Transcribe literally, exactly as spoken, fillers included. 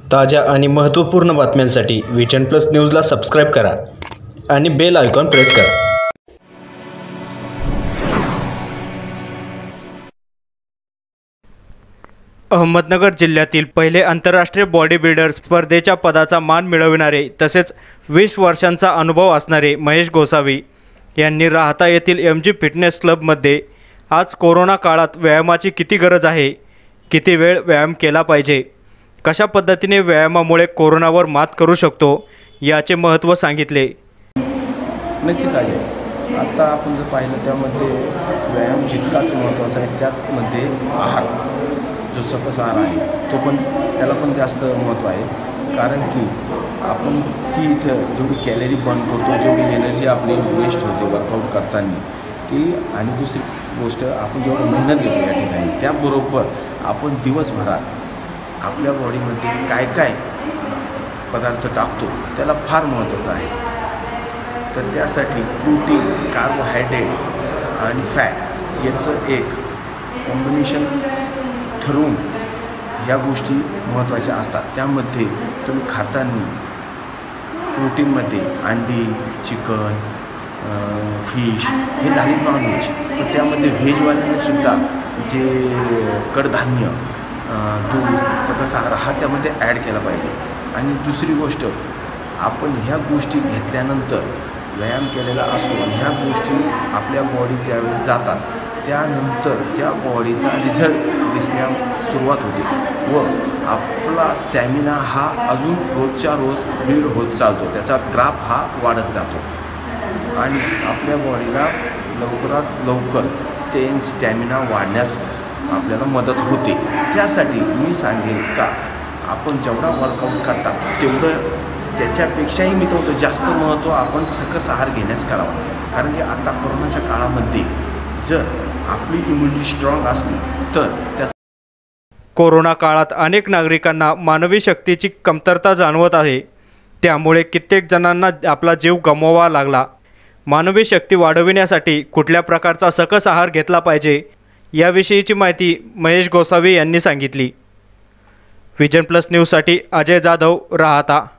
ताज्या आणि महत्त्वपूर्ण बातम्यांसाठी विजन प्लस न्यूजला सबस्क्राईब करा आणि बेल आयकॉन प्रेस करा। अहमदनगर जिल्ह्यातील पहिले आंतरराष्ट्रीय बॉडी बिल्डर स्पर्धेच्या पदाचा मान मिळविणारे तसेच वीस वर्षांचा अनुभव असणारे महेश गोसावी यांनी राहता येथील एम जी फिटनेस क्लबमध्ये आज कोरोना काळात व्यायामाची किती गरज आहे, किती वेळ व्यायाम केला पाहिजे, कशा पद्धतीने व्यायामामुळे कोरोनावर मात करू शकतो याचे महत्त्व सांगितले। नक्कीच आहे। आता आपण जर पाहिलं त्यामध्ये व्यायाम जितकाच महत्त्वाचा आहे त्यामध्ये आहार जो सकस आहार आहे तो पण त्याला पण जास्त महत्त्व आहे। कारण की आपण जी इथं जेवढी कॅलरी बर्न करतो, जेवढी एनर्जी आपली वेस्ट होते वर्कआउट करताना की आणि दुसरी गोष्ट आपण जेवढी मेहनत घेतो या ठिकाणी त्याबरोबर आपण दिवसभरात आपल्या बॉडीमध्ये काय काय पदार्थ टाकतो त्याला फार महत्त्वाचं आहे। तर त्यासाठी प्रोटीन, कार्बोहायड्रेट आणि फॅट याचं एक कॉम्बिनेशन ठरवून ह्या गोष्टी महत्त्वाच्या असतात। त्यामध्ये तुम्ही खाताना प्रोटीनमध्ये अंडी, चिकन, फिश हे झाले नॉनव्हेज, पण त्यामध्ये व्हेजवाल्यांनीसुद्धा जे कडधान्य, दूध, सकस आहार हा त्यामध्ये ॲड केला पाहिजे। आणि दुसरी गोष्ट आपण ह्या गोष्टी घेतल्यानंतर व्यायाम केलेला असतो आणि ह्या गोष्टी आपल्या बॉडीत ज्यावेळेस जातात त्यानंतर त्या बॉडीचा रिझल्ट दिसण्यास सुरुवात होते व आपला स्टॅमिना हा अजून रोजच्या रोज बिल्ड होत चालतो, त्याचा ग्राफ हा वाढत जातो आणि आपल्या बॉडीला लवकरात लवकर स्टेन स्टॅमिना वाढण्यास आपल्याला मदत होते। त्यासाठी मी सांगेन का आपण जेवढा वर्कआउट करतात तेवढं त्याच्यापेक्षाही मी तो जास्त महत्त्व आपण सकस आहार घेण्यास करावा। कारण की आता कोरोनाच्या काळामध्ये जर आपली इम्युनिटी स्ट्रॉंग असली तर त्या कोरोना काळात अनेक नागरिकांना मानवी शक्तीची कमतरता जाणवत आहे, त्यामुळे कित्येक जणांना आपला जीव गमवावा लागला। मानवी शक्ती वाढविण्यासाठी कुठल्या प्रकारचा सकस आहार घेतला पाहिजे याविषयीची माहिती महेश गोसावी यांनी सांगितली। विजन प्लस न्यूजसाठी अजय जाधव, राहता।